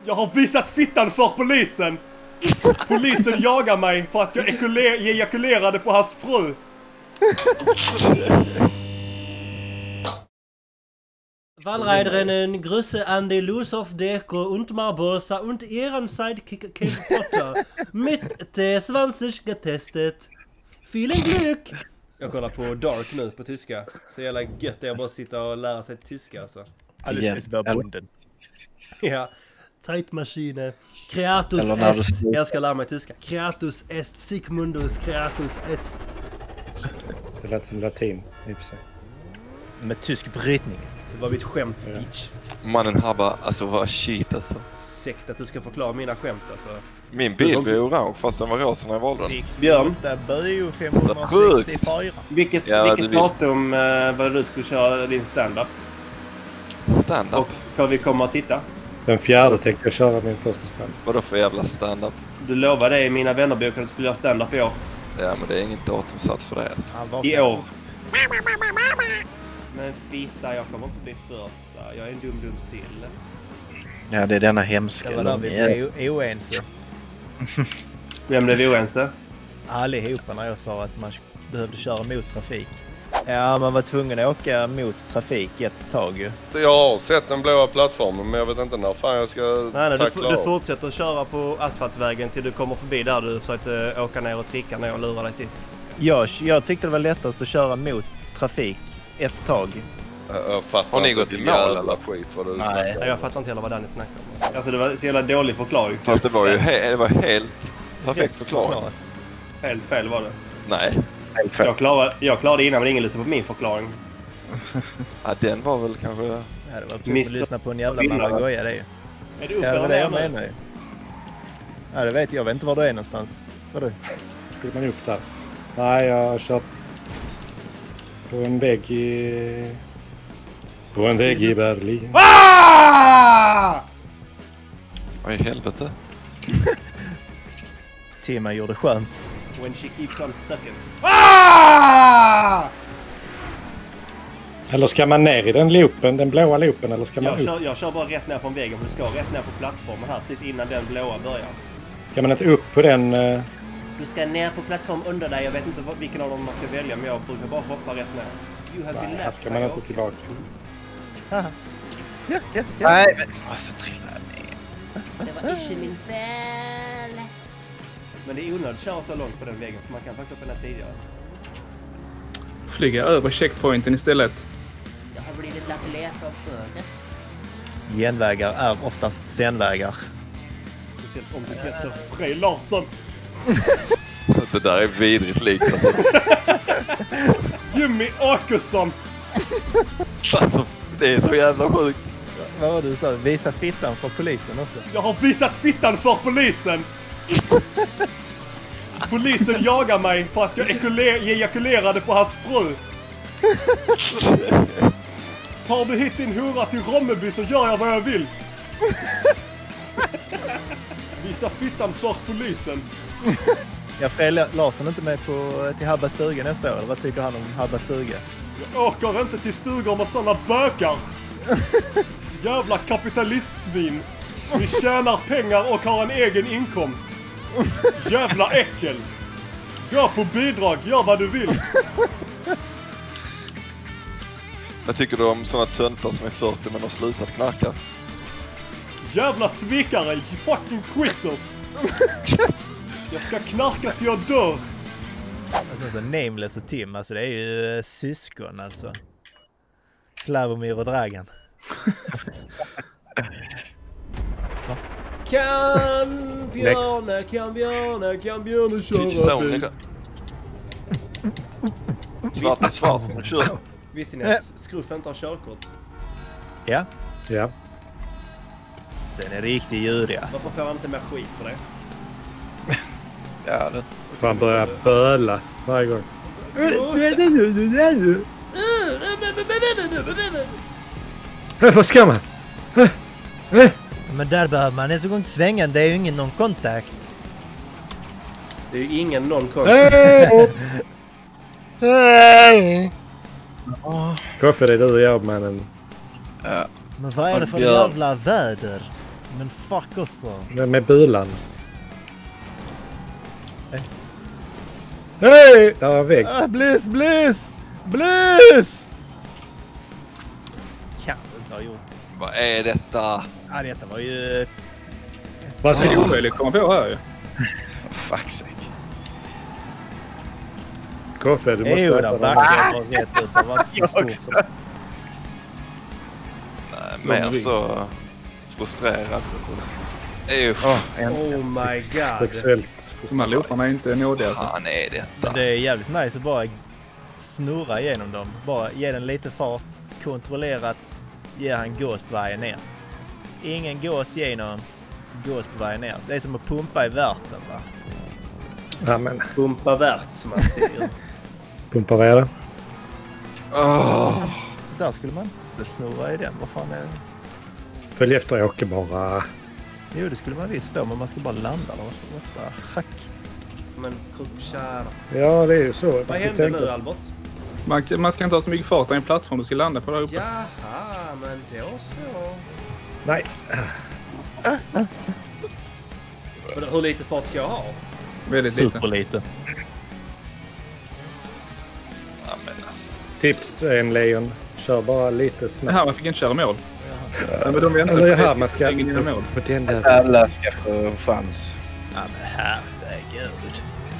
Jag har visat fittan för polisen. Polisen jagar mig för att jag ejakulerade på hans fru. Wallreiterin, Grüße an die Losers Deko und Marbosa und ihren Sidekick Kim Potter. Mit det 20 getestet. Vielen Glück! Jag kollar på Dark nu på tyska. Så jävla gött det är att bara sitta och lära sig tyska alltså. Alldeles bunden. Ja. Zeitmaschine. Creatus est. Jag ska lära mig tyska. Creatus est. Sigmundus creatus est. Det lät som latin i och för sig. Med tysk brytning. Det var mitt skämt, bitch. Mannen här bara, alltså vad shit alltså. Sekt att du ska förklara mina skämt alltså. Min bil blev orange fast den var rosa när jag valde den. Björn. Det börjar ju 564. Vilket datum var du skulle köra din stand-up? Stand-up? Och får vi komma och titta? Den 4 tänkte jag köra min första stand. Vadå för jävla stand-up? Du lovade i mina vännerbok att du skulle göra stand-up i år. Ja men det är inget datum satt för det alltså. I år. Men fitta, jag kommer inte bli första. Jag är en dum sill. Ja, det är denna hemska. Det var där vi blev oense. Vem blev vi oense? Allihopa när jag sa att man behövde köra mot trafik. Ja, man var tvungen att åka mot trafik ett tag ju. Jag har sett den blåa plattformen men jag vet inte när fan jag ska tackla du fortsätter att köra på asfaltvägen till du kommer förbi där du försökte åka ner och tricka ner och lura dig sist. Jag tyckte det var lättast att köra mot trafik ett tag. Har ni gått i mål eller skit? Nej, jag fattar inte heller vad Danny snackar om. Alltså det var så jävla dålig förklaring. Fast det var ju helt perfekt förklaring. Helt fel var det. Nej. Jag klarade innan men ingen lyssnade på min förklaring. Ja, den var väl kanske... Ja, det var precis att lyssna på en jävla maragoja det är ju. Är du uppe det var det jag menar ju. Ja, det vet jag. Jag vet inte var du är någonstans. Var du? Skulle man upp där? Nej, jag har kört på en vägg i... På en vägg i Berlin. Ah! Vad i helvete? Tima gjorde skönt. When she keeps on sucking. Ah! Eller ska man ner i den loopen, den blåa loopen, eller ska man upp? Jag kör bara rätt ner från väggen, för du ska rätt ner på plattformen här, precis innan den blåa börjar. Ska man inte upp på den... Du ska ner på plattform under dig, jag vet inte vilken av dem man ska välja, men jag brukar bara hoppa rätt ner. Nej, här ska man inte tillbaka. Nej, men så trillar jag ner. Det var inte min fel. Men det är onödigt att köra så långt på den vägen, för man kan faktiskt upp den här tidigare. Flyga över checkpointen istället. Jag har blivit lakulert av bögen. Genvägar är oftast senvägar. Speciellt om du heter Frej Larsson. Det där är vidrigt likt alltså. Jimmy Åkesson. Alltså, det är så jävla sjukt. Vad var det du sa? Visa fittan för polisen också. Jag har visat fittan för polisen. Polisen jagar mig för att jag ejakulerade på hans fru. Tar du hit din hora till Rommeby så gör jag vad jag vill. Visa fittan för polisen. Jag Frej Larsson inte med till Habba stuga nästa år. Vad tycker han om Habba stuga? Jag åker inte till stugor med såna bögar. Jävla kapitalistsvin. Vi tjänar pengar och har en egen inkomst. Jävla äckel. Gå på bidrag, gör vad du vill. Vad tycker du om såna töntar som är 40 men har slutat knarka? Jävla svikare, fucking quitters. Jag ska knarka till jag dör. Alltså så Nameless och Tim, alltså det är ju syskon alltså. Slavomir och Dragan. Kan Björne köra bil? Svart, kör. Visste ni att Skruff inte har körkort? Ja. Ja. Den är riktigt djurig alltså. Varför får han inte mer skit för det? Ja, det... Fan börjar böla varje gång. Vad ska man? Men där behöver man en så gång svängen, det är ju ingen non-contact. Det är ju ingen non-contact. Kaffe, det är du och jag, mannen. Men vad är det för jävla väder? Men fuck också. Med bulan. Hej! Där var en vägg. Bliss! Kan du inte ha gjort. Vad är detta? Ja, detta var ju... Vad Det är omöjligt att komma på här ju. Fuck sake. Koffe, du måste Jo, äta där den. backade jag bara rätt ut. Det var inte så stort. Nej, mer så frustrerad. Oh my god. Sexuellt. De här looparna är inte nådiga alltså. Fan är detta? Men det är jävligt nice att bara snurra igenom dem. Bara ge den lite fart. Kontrollerat. Ge han gås på vägen ner. Ingen gås genom. Gås på vägen ner. Det är som att pumpa i värten, va? Ja, men Pumpa värt som man säger. pumpa vad är det? Där skulle man inte snurra i den. Vad fan är det? Följ efter Åke bara. Jo, det skulle man visst då, men man ska bara landa. What the fuck? Men kuppkärra. Ja, det är ju så. Vad händer nu, Albert? Man ska inte ha så mycket fart. Det är en plattform du ska landa på där uppe. Jaha, men då så. Nej. Men hur lite fart ska jag ha? Väldigt lite. Superlite. Ja, men alltså. Tips en lejon. Kör bara lite Det snabbt. här man fick inte köra mål. Ja, men de väntar Eller på här, det. man ska Ingen genom mål. på den där. Alla ska få chans. Ja, men herregud.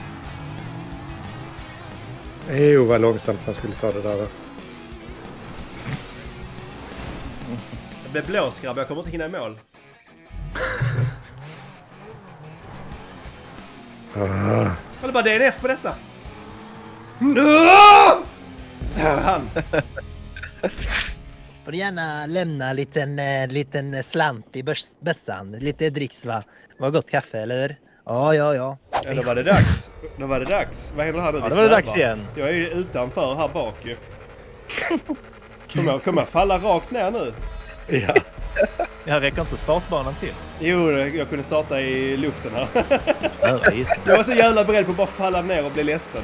Jo, vad långsamt man skulle ta det där. Jag blir blåst, grabb. Jag kommer inte hinna i mål. Eller bara DNF på detta. Han. Får du gärna lämna en liten slant i bössan. Lite dricks, va? Var gott kaffe, eller? Ja. Ja, då var det dags. Vad händer här nu? Ja, då var det dags igen. Jag är ju utanför här bak ju. Kommer jag falla rakt ner nu? Ja. Jag räcker inte startbanan till. Jo, jag kunde starta i luften här. Jag Jag var så jävla beredd på att bara falla ner och bli ledsen.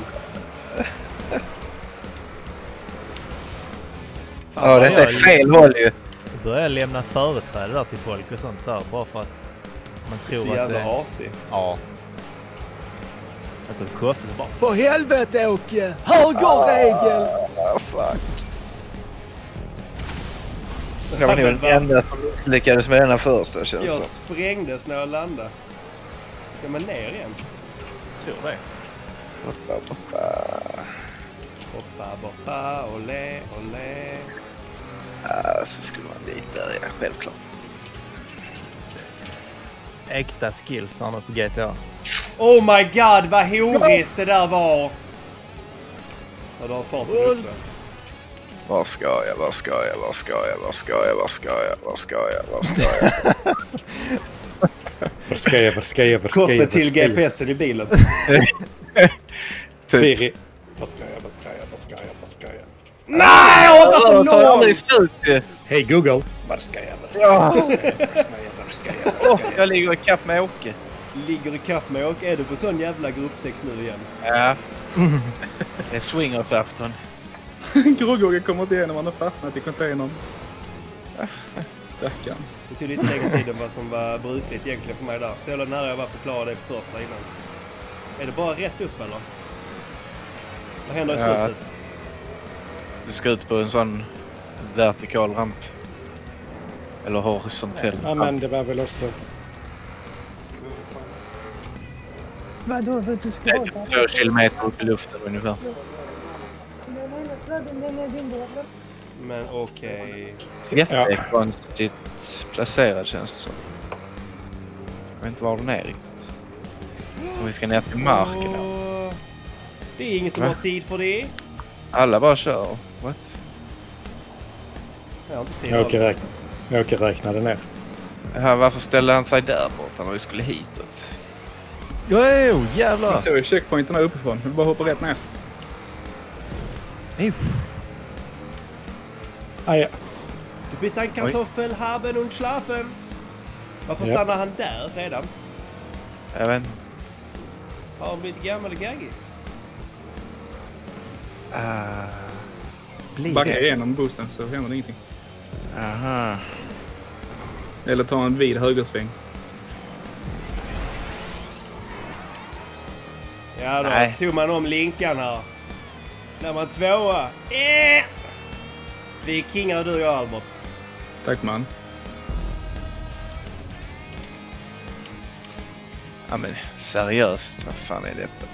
Ja, det är fel håll ju. Börjar lämna företräde där till folk och sånt där. Bara för att man tror Så att jävla det... artig. Ja. Alltså Koffe bara... För helvete, Åke! Högerregel! Fuck. Jag var nog den enda som lyckades med denna första, känns Jag det. sprängdes när jag landade. Ska man ner igen? Tror det. Hoppa, boppa, olé, olé. Så skulle man dit där, ja, självklart. Äkta skills han på GTA. Oh my god, vad horigt det där var! Ja, du har fart på det. Var ska jag? Var ska jag? Koffe till GPSen i bilen. Siri. Vad ska jag? Nej, jag var för tar aldrig långt! slut. Hej Google. Var ska jag? Jag ligger i kapp med Åke. Ligger i kapp med och är du på sån jävla gruppsex nu igen? Ja. Det är swingersafton. Groggoge kommer inte igenom, han har fastnat i containern. Stackarn. Det tog lite längre tid än vad som var brukligt egentligen för mig där. Så jävla nära jag var på att klara det på första innan. Är det bara rätt upp eller? Vad händer i slutet? Du ska ut på en sån vertikal ramp. Eller horisontell. Ja, men det var väl också... Vadå? Du ska Det är typ 2 kilometer upp i luften ungefär. Men okej. Jättekonstigt placerad, känns det som. Jag vet inte var den är riktigt. Om vi ska ner till marken. Åh, det är ingen som har tid för det. Alla bara kör. What? Jag har inte tid. Jag åker räknade ner. Ja, varför ställde han sig där borta när vi skulle hitåt? Jo, jävlar! Man såg ju checkpointerna uppifrån. Vi bara hoppar rätt ner. Ja. Du bist ein Kartoffel haben und schlafen. Varför stannar han där redan? Jag vet inte. Har han blivit gammal och gaggig? Backa igenom boosten så händer det ingenting. Aha. Eller ta en vid högersväng. Ja då, Nej. tog man om linkan här. När man tvåa. Vi är kingar, du och jag, Albert. Tack man. Ja men seriöst, vad fan är detta?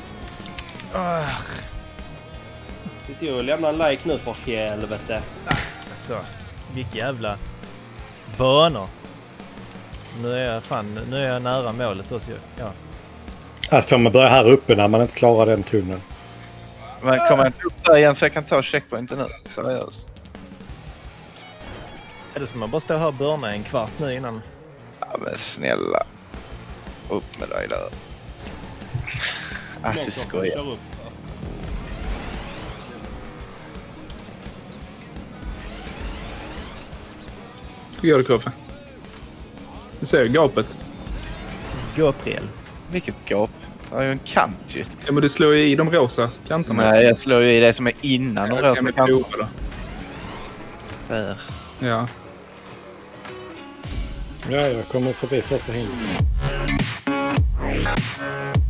Se till att lämna en like nu för helvete. Alltså, vilka jävla bönor. Nu är jag nära målet också. Ja. Alltså man börjar här uppe när man inte klarar den tunneln. Men kommer jag inte upp där igen så jag kan ta checkpointen nu? Seriöst. Eller ska man bara stå här och börna en kvart nu innan? Ja men snälla. Upp med dig där. Du skojar. Kör upp. Hur går det, Koffe? Du ser ju gapet. Gåprel. Vilket gap? Det är ju en kant ju. Ja, men du slår ju i de rosa kanterna. Nej, jag slår ju i det som är innan de rosa kanterna. Prova då. Där. Ja. Ja, jag kommer förbi första hindret.